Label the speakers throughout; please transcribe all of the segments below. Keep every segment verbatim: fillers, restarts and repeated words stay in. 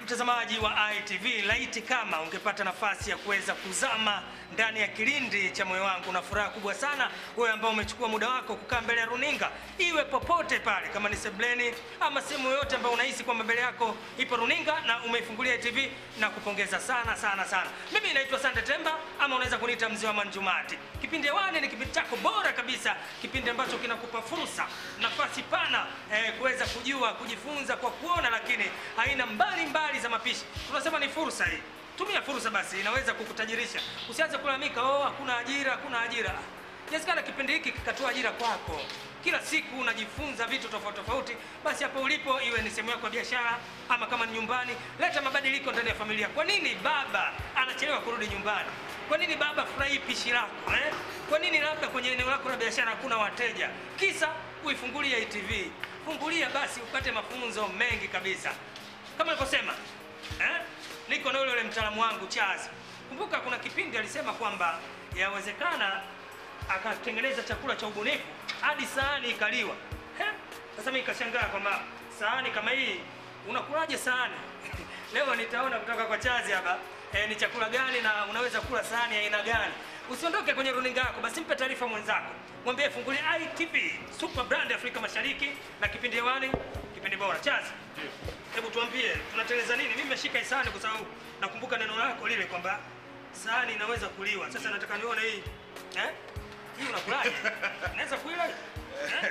Speaker 1: Mtazamaji wa I T V, laiti kama ungepata nafasi ya kuweza kuzama ndani ya kilindi cha moyo wangu, na furaha kubwa sana wewe ambao umechukua muda wako kukaa mbele ya runinga, iwe popote pale, kama ni sebleni ama sehemu yoyote ambayo unahisi kwamba mbele yako ipo runinga na umeifungulia I T V, na kupongeza sana sana sana. Mimi naitwa Sande Temba, ama unaweza kuniita mzee wa Manjumati. Kipindi hewani ni kipindi chako bora kabisa, kipindi ambacho kinakupa fursa, nafasi pana eh, kuweza kujua, kujifunza kwa kuona, lakini haina mbali mbali za mapishi. Tunasema ni fursa hii. Tumia fursa basi, inaweza kukutajirisha. Usianze kulalamika, oh hakuna ajira, hakuna ajira. Inawezekana kipindi hiki kikatoa ajira kwako. Kila siku unajifunza vitu tofauti tofauti, basi hapo ulipo, iwe ni sehemu yako ya biashara ama kama ni nyumbani, leta mabadiliko ndani ya familia. Kwa nini baba anachelewa kurudi nyumbani? Kwa nini baba furahi pishi lako eh? Kwa nini labda kwenye eneo lako la biashara hakuna wateja? Kisa uifungulie I T V. Fungulia basi upate mafunzo mengi kabisa. Kama nilivyosema, eh? Niko na yule yule mtaalamu wangu Charles. Kumbuka kuna kipindi alisema kwamba yawezekana akatengeneza chakula cha ubunifu hadi sahani ikaliwa. Eh? Sasa mimi nikashangaa kwamba sahani kama hii unakulaje sahani? Leo nitaona kutoka kwa Charles hapa eh, ni chakula gani na unaweza kula sahani ya aina gani. Usiondoke kwenye runinga yako, basi mpe taarifa mwenzako. Mwambie fungulie I T V, Super Brand Afrika Mashariki, na kipindi hewani, kipindi bora. Charles, hebu tuambie tunateleza nini? Mimi nimeshika sahani kwa sababu nakumbuka neno lako lile kwamba sahani inaweza kuliwa. Sasa nataka nione hii. Eh? Hii unakulaje? Naweza kuila? Eh?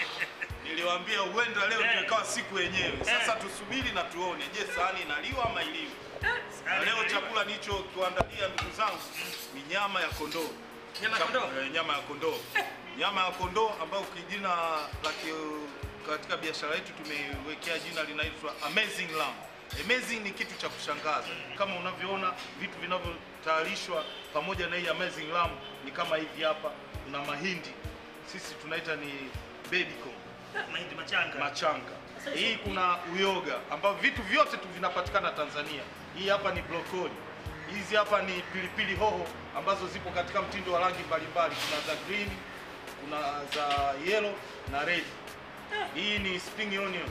Speaker 2: Niliwaambia uwenda leo ndio ikawa siku yenyewe. Sasa tusubiri na tuone, je, sahani inaliwa ama iliwi? Na leo chakula nicho kuandalia ndugu zangu ni nyama ya kondoo.
Speaker 1: Nyama ya kondoo?
Speaker 2: Eh, nyama ya kondoo. Nyama ya kondoo ambayo kijina la katika biashara yetu tumewekea jina linaitwa Amazing Lamb. Amazing ni kitu cha kushangaza. Kama unavyoona vitu vinavyotayarishwa pamoja na hii Amazing Lamb ni kama hivi hapa. Kuna mahindi. Sisi tunaita ni baby corn.
Speaker 1: Mahindi machanga.
Speaker 2: Machanga. Hii kuna uyoga ambao vitu vyote tu vinapatikana Tanzania. Hii hapa ni broccoli. Hizi hapa ni pilipili hoho ambazo zipo katika mtindo wa rangi mbalimbali. Kuna za green, kuna za yellow na red. Hii ni spring onion.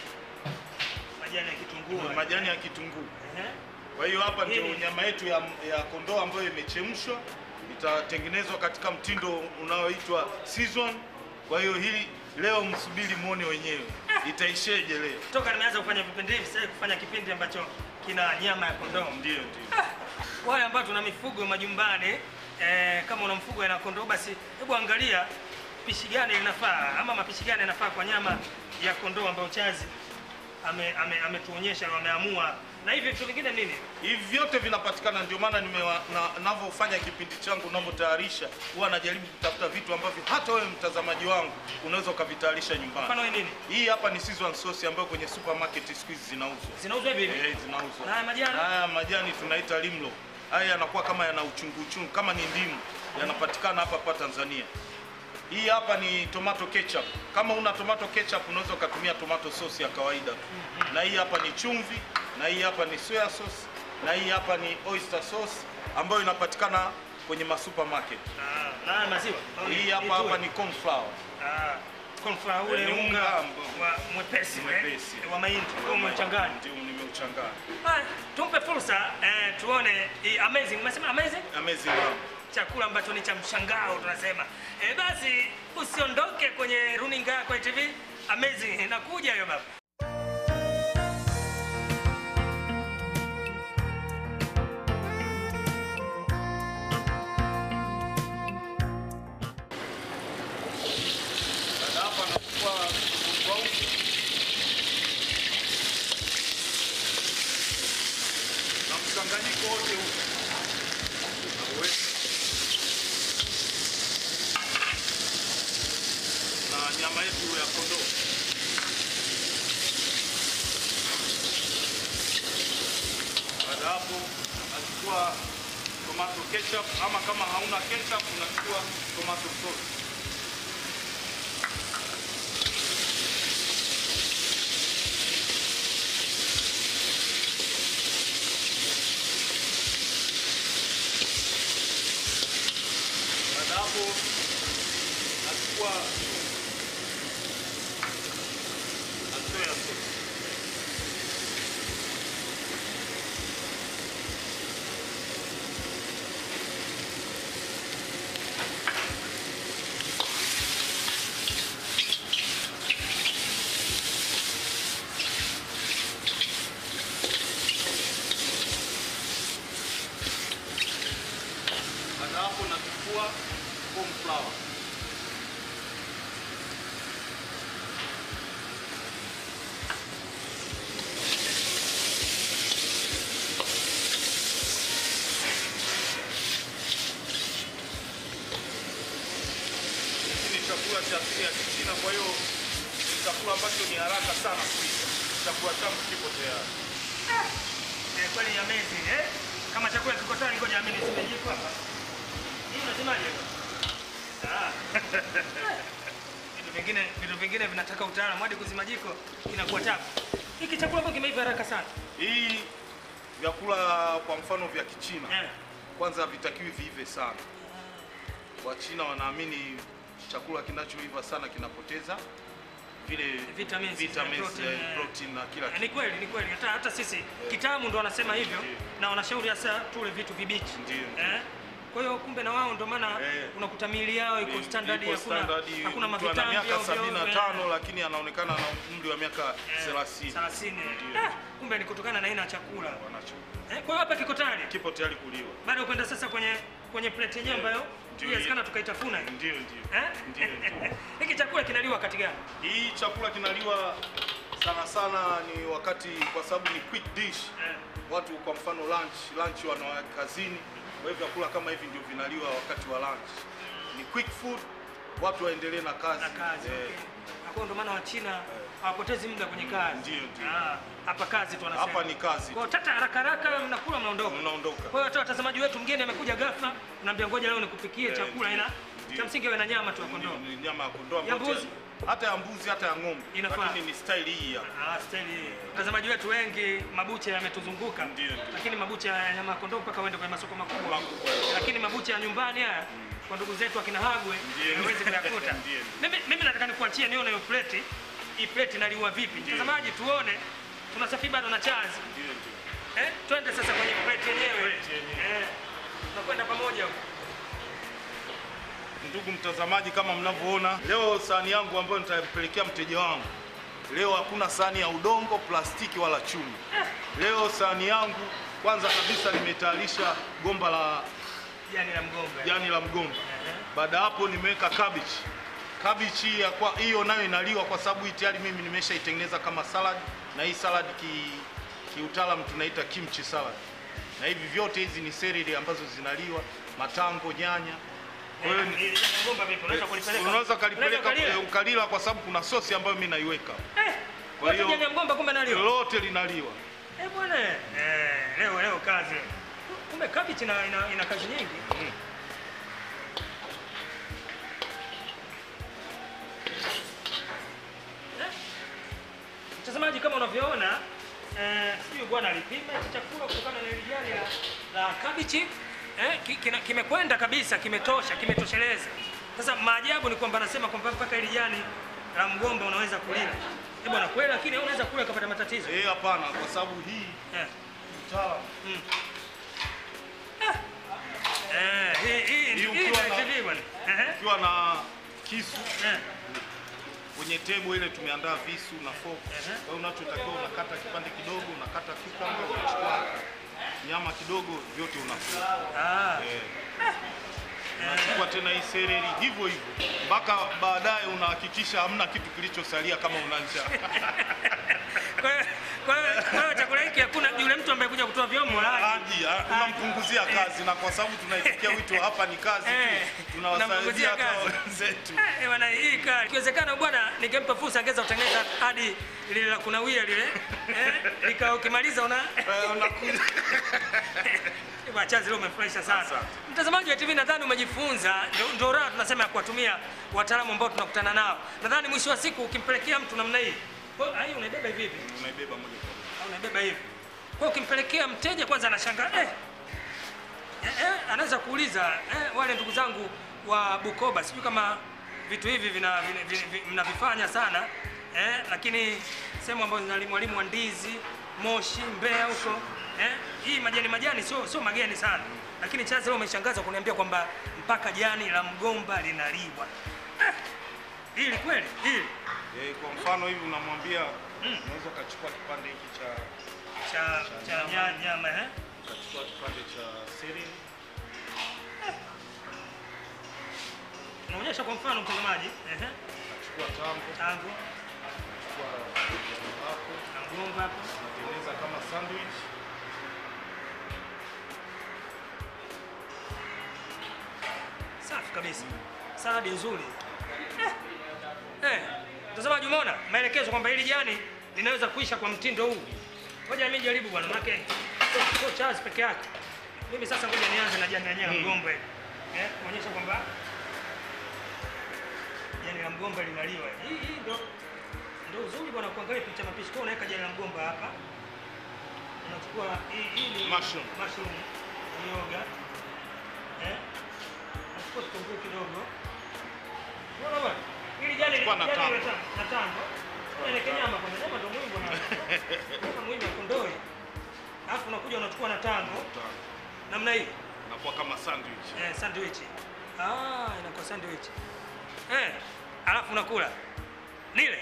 Speaker 1: Majani ya kitunguu.
Speaker 2: Majani ya kitunguu. Kwa hiyo hapa ndio nyama yetu ya, ya kondoo ambayo imechemshwa, itatengenezwa katika mtindo unaoitwa season. Kwa hiyo hili leo msubiri muone wenyewe. Itaisheje leo?
Speaker 1: Toka nimeanza kufanya vipindi hivi, sasa kufanya kipindi ambacho kina nyama ya kondoo.
Speaker 2: Ndio ndio.
Speaker 1: Ah, wale ambao tuna mifugo majumbani, eh, kama una mfugo na kondoo, basi hebu angalia pishi gani linafaa ama mapishi gani yanafaa kwa nyama ya kondoo ambayo Chazi ame ametuonyesha ame wameamua. Na hivi vitu vingine nini?
Speaker 2: Hivi vyote vinapatikana, ndio maana ninavyofanya na, kipindi changu ninavyotayarisha huwa najaribu kutafuta vitu ambavyo hata wewe mtazamaji wangu unaweza ukavitayarisha nyumbani.
Speaker 1: Mfano nini?
Speaker 2: Hii hapa ni Season sauce ambayo kwenye supermarket siku hizi zinauzwa.
Speaker 1: Zinauzwa hivi hivi?
Speaker 2: Eh, zinauzwa.
Speaker 1: Na majani?
Speaker 2: Haya majani tunaita limlo. Haya yanakuwa kama yana uchungu uchungu kama ni ndimu. Yanapatikana hapa hapa Tanzania. Hii hapa ni tomato ketchup. Kama una tomato ketchup unaweza ukatumia tomato sauce ya kawaida tu. Mm-hmm. Na hii hapa ni chumvi, na hii hapa ni soya sauce, na hii hapa ni oyster sauce ambayo inapatikana kwenye masupermarket.
Speaker 1: Ah, na maziwa.
Speaker 2: Hii hapa hapa ni corn flour.
Speaker 1: Ah, corn flour ule unga wa mwepesi
Speaker 2: mwepesi
Speaker 1: wa mahindi au umechanganya?
Speaker 2: Ndio, nimeuchanganya.
Speaker 1: Ah, tumpe fursa eh, tuone hii amazing. Umesema amazing?
Speaker 2: Amazing lamb.
Speaker 1: Chakula ambacho ni cha mshangao tunasema. Eh, basi usiondoke kwenye runinga yako I T V. Amazing inakuja hiyo baba.
Speaker 2: Hapa nakuwa na mchanganyiko wote huu. Na nyama yetu ya kondoo. Baada hapo nachukua tomato ketchup, ama kama hauna ketchup unachukua tomato sauce. Baada hapo nachukua soya sauce. tunachukua corn flour. Hiki ni chakula cha asili ya Kichina, kwa hiyo ni chakula ambacho ni haraka sana kupika. Chakula changu kipo tayari.
Speaker 1: Eh, kweli amazing eh? Kama chakula kiko tayari, ngoja mimi nisijiko hapa. Hii unasemaje? Ah. Vitu vingine vitu vingine vinataka utaalamu, hadi kuzima jiko inakuwa tabu. Hiki chakula kwa kimeiva haraka sana.
Speaker 2: Hii vyakula kwa mfano vya Kichina
Speaker 1: Eh.
Speaker 2: kwanza havitakiwi viive sana. Wachina wanaamini chakula kinachoiva sana kinapoteza vile
Speaker 1: Vitamins,
Speaker 2: vitamins,
Speaker 1: protein,
Speaker 2: eh, protein na kila
Speaker 1: Ni
Speaker 2: kitu.
Speaker 1: kweli, ni kweli. Hata hata sisi kitaalamu ndo wanasema hivyo na wanashauri hasa tule vitu vibichi.
Speaker 2: Ndio.
Speaker 1: Eh? Kwa hiyo kumbe na wao ndo maana
Speaker 2: Eh.
Speaker 1: unakuta miili yao iko standard,
Speaker 2: Iko
Speaker 1: hakuna
Speaker 2: standard,
Speaker 1: hakuna
Speaker 2: mtu ana
Speaker 1: mavitamini
Speaker 2: miaka
Speaker 1: ovyo
Speaker 2: sabini na
Speaker 1: ovyo.
Speaker 2: tano lakini anaonekana na umri wa miaka thelathini.
Speaker 1: thelathini.
Speaker 2: Ndio.
Speaker 1: Ah, kumbe ni kutokana na aina ya chakula.
Speaker 2: Wanacho.
Speaker 1: Eh, kwa hiyo hapa kiko tayari.
Speaker 2: Kipo tayari kuliwa.
Speaker 1: Baada ya kwenda sasa kwenye kwenye plate yenyewe ambayo
Speaker 2: Ndio.
Speaker 1: inawezekana tukaitafuna.
Speaker 2: Ndio, ndio.
Speaker 1: Eh?
Speaker 2: Ndio, ndio.
Speaker 1: Hiki chakula kinaliwa wakati gani?
Speaker 2: Hii chakula kinaliwa sana sana ni wakati, kwa sababu ni quick dish.
Speaker 1: Eh.
Speaker 2: Watu kwa mfano lunch, lunch wana kazini. Kwa hivyo vyakula kama hivi ndio vinaliwa wakati wa lunch. Ni quick food, watu waendelee na kazi.
Speaker 1: Na kazi.
Speaker 2: Eh,
Speaker 1: Okay. Hapo ndo maana Wachina hawapotezi muda kwenye kazi.
Speaker 2: Ndio, ndio.
Speaker 1: Ah, hapa kazi tu wanasema.
Speaker 2: Hapa ni kazi.
Speaker 1: Kwa tata haraka haraka mnakula mnaondoka.
Speaker 2: Mnaondoka.
Speaker 1: Kwa hiyo hata watazamaji wetu, mgeni amekuja ghafla, unaambia ngoja leo nikupikie
Speaker 2: Eh,
Speaker 1: chakula,
Speaker 2: ndio,
Speaker 1: ina
Speaker 2: ndio.
Speaker 1: cha msingi wewe na nyama tu ya kondoo.
Speaker 2: Ni nyama ya kondoo
Speaker 1: Ya
Speaker 2: ambayo
Speaker 1: mbuzi?
Speaker 2: tayari- hata ya mbuzi hata ya ng'ombe.
Speaker 1: Inafaa.
Speaker 2: Lakini ni style hii hapa.
Speaker 1: Ah, steli. Watazamaji wetu wengi mabucha yametuzunguka.
Speaker 2: Ndio, ndio.
Speaker 1: Lakini mabucha ya nyama ya kondoo mpaka uende kwenye masoko makubwa.
Speaker 2: Makubwa.
Speaker 1: Lakini mabucha ya nyumbani haya kwa ndugu zetu akina Hagwe
Speaker 2: Ndio.
Speaker 1: hawezi kuyakuta.
Speaker 2: Ndio.
Speaker 1: Mimi mimi nataka nikuachie nione hiyo plate. Hii plate inaliwa vipi? Mtazamaji tuone. Tunasafiri bado na chazi.
Speaker 2: Ndio, ndio.
Speaker 1: Eh, twende sasa kwenye plate yenyewe.
Speaker 2: Plate yenyewe.
Speaker 1: Eh. Tunakwenda pamoja huko.
Speaker 2: Ndugu mtazamaji, kama mnavyoona leo sahani yangu ambayo nitampelekea mteja wangu, leo hakuna sahani ya udongo, plastiki wala chuma. Leo sahani yangu kwanza kabisa nimetayarisha gomba la
Speaker 1: Jani la mgomba.
Speaker 2: jani la mgomba.
Speaker 1: Eh.
Speaker 2: Baada hapo nimeweka cabbage. Cabbage ya kwa hiyo nayo inaliwa kwa sababu hii tayari mimi nimeshaitengeneza kama salad, na hii salad ki kiutaalamu tunaita kimchi salad. Na hivi vyote hizi ni celery ambazo zinaliwa, matango, nyanya. Kwa hiyo ni-
Speaker 1: Eh, mgomba vipi? Unaweza kulipeleka?
Speaker 2: unaweza kalipeleka
Speaker 1: Unaweza
Speaker 2: ukalila kwa sababu kuna sosi ambayo mimi naiweka.
Speaker 1: Eh.
Speaker 2: Kwa
Speaker 1: Kwa
Speaker 2: hiyo-
Speaker 1: hiyo jani mgomba kumbe nalio.
Speaker 2: Lote linaliwa.
Speaker 1: Eh bwana. Eh, leo leo kazi. Kumbe cabbage ina, ina, ina kazi nyingi.
Speaker 2: Mm.
Speaker 1: Eh? Mtazamaji, kama unavyoona eh, sijui bwana alipima hichi chakula kutokana na ile jani la, la cabbage eh, ki- kina- kimekwenda kabisa, kimetosha, kimetosheleza. Sasa maajabu ni kwamba anasema kwamba mpaka ile jani la mgomba unaweza kulila. Eh bwana kweli, lakini unaweza kula ukapata matatizo.
Speaker 2: Eh, hapana, kwa sababu hii
Speaker 1: Eh.
Speaker 2: mtaalamu
Speaker 1: Mm. Eh, hii hii
Speaker 2: Hii
Speaker 1: hii
Speaker 2: ukiwa
Speaker 1: ndio
Speaker 2: na-
Speaker 1: T V bwana. Eh.
Speaker 2: ukiwa na kisu
Speaker 1: Eh.
Speaker 2: kwenye tebo ile tumeandaa visu na fork.
Speaker 1: Ehe.
Speaker 2: Kwa hiyo unachotakiwa unakata kipande kidogo, unakata cucumber, unachukua nyama kidogo, vyote unakula.
Speaker 1: Ah.
Speaker 2: Eh. Unachukua tena hii celery hivyo hivyo mpaka baadaye unahakikisha hamna kitu kilichosalia kama una njaa.
Speaker 1: Kwa hiyo kwa hiyo kwa hiyo chakula hiki hakuna yule mtu ambaye kuja kutoa vyombo la.
Speaker 2: Haji, ha- unampunguzia kazi, na kwa sababu tunaitikia wito hapa ni kazi
Speaker 1: Eh,
Speaker 2: tu, tunawasaidia
Speaker 1: unampunguzia
Speaker 2: hata
Speaker 1: kazi.
Speaker 2: wenzetu.
Speaker 1: Eh bwana, hii kali. Ikiwezekana bwana, ningempa fursa angeza kutengeneza hadi lile la kunawia lile. Eh, lika ukimaliza una
Speaker 2: Eh, unakuja.
Speaker 1: Bwana Chazi leo umefurahisha sana.
Speaker 2: Asante.
Speaker 1: Mtazamaji wa T V, nadhani umejifunza, ndio- ndio raha tunasema ya kuwatumia wataalamu ambao tunakutana nao. Nadhani mwisho wa siku ukimpelekea mtu namna hii, kwa hiyo hii unaibeba hivi hivi.
Speaker 2: Unaibeba moja kwa moja.
Speaker 1: Au unaibeba hivi. Kwa hiyo ukimpelekea mteja kwanza anashangaa eh, eh, eh, anaweza kuuliza eh, wale ndugu zangu wa Bukoba, sijui kama vitu hivi vina, vina, vina, vina, mnavifanya sana eh, lakini sehemu ambazo zina mwalimu wa ndizi Moshi, Mbeya huko eh, hii majani majani sio sio mageni sana, lakini Chazi leo umeshangaza kuniambia kwamba mpaka jani la mgomba linaliwa. Eh, hili kweli hili
Speaker 2: Eh, kwa mfano hivi unamwambia unaweza ukachukua kipande hiki cha
Speaker 1: cha cha nya- nyama eh
Speaker 2: ukachukua kipande cha celery
Speaker 1: Unaonyesha kwa mfano mtazamaji. Ehe.
Speaker 2: Nachukua tango.
Speaker 1: Tango.
Speaker 2: Nachukua hapo.
Speaker 1: Na mgomba hapo.
Speaker 2: Natengeneza kama sandwich.
Speaker 1: Safi kabisa. Saladi nzuri. Eh. Eh. Mtazamaji umeona maelekezo kwamba hili jani linaweza kuisha kwa mtindo huu. Ngoja mimi jaribu bwana, maana sio chazi peke yake. Mimi sasa ngoja nianze na jani lenyewe la mgomba. Eh, kuonyesha kwamba jani la mgomba linaliwa. Hii hii ndio ndio uzuri bwana, kuangalia picha mapishi. Kwa unaweka jani la mgomba hapa. Unachukua hii hii ni
Speaker 2: mushroom.
Speaker 1: Mushroom. Yoga. Eh? Unachukua kitunguu kidogo. Unaona bwana? Hili jani
Speaker 2: Kwa na tango.
Speaker 1: Na tango. Ile kenyama kwa nyama ndio muhimu bwana. Kama muhimu ya kondoi. Alafu unakuja unachukua na tango. Namna hii.
Speaker 2: Inakuwa kama sandwich.
Speaker 1: Eh, sandwich. Ah, inakuwa sandwich. Eh, alafu unakula. Nile.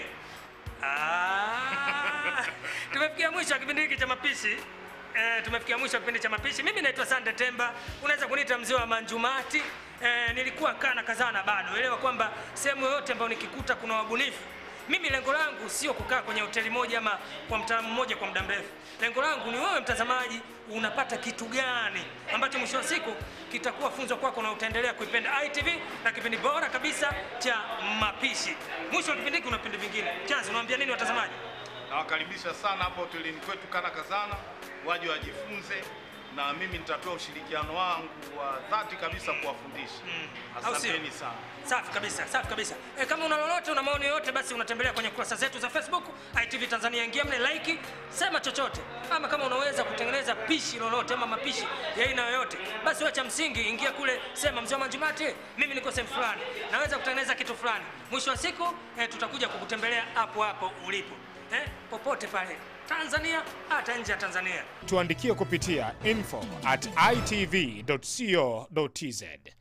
Speaker 1: Ah. Tumefikia mwisho wa kipindi hiki cha mapishi. Eh, tumefikia mwisho wa kipindi cha mapishi. Mimi naitwa Sande Temba. Unaweza kuniita mzee wa manjumati. Eh, nilikuwa kana kazana bado. Elewa kwamba sehemu yoyote ambayo nikikuta kuna wabunifu, mimi lengo langu sio kukaa kwenye hoteli moja ama kwa mtaalamu mmoja kwa muda mrefu. Lengo langu ni wewe mtazamaji unapata kitu gani ambacho mwisho wa siku kitakuwa funzo kwako na utaendelea kuipenda I T V na kipindi bora kabisa cha mapishi. Mwisho wa kipindi hiki una vipindi vingine. Chanzo unawaambia nini watazamaji?
Speaker 2: Nawakaribisha sana hapa hotelini kwetu Kana Kazana, waje wajifunze na mimi nitatoa ushirikiano wangu wa dhati kabisa kuwafundisha. Mm. Asanteni sana.
Speaker 1: Safi kabisa, safi kabisa. E, kama una lolote, una maoni yote, basi unatembelea kwenye kurasa zetu za Facebook I T V Tanzania, ingia mle like, sema chochote. Ama kama unaweza kutengeneza pishi lolote ama mapishi ya aina yoyote, basi wewe cha msingi ingia kule, sema mzee wa manjumati, mimi niko sehemu fulani, naweza kutengeneza kitu fulani. Mwisho wa siku e, tutakuja kukutembelea hapo hapo ulipo. Eh, popote pale Tanzania hata nje ya Tanzania.
Speaker 3: Tuandikie kupitia info at i t v dot co dot t z.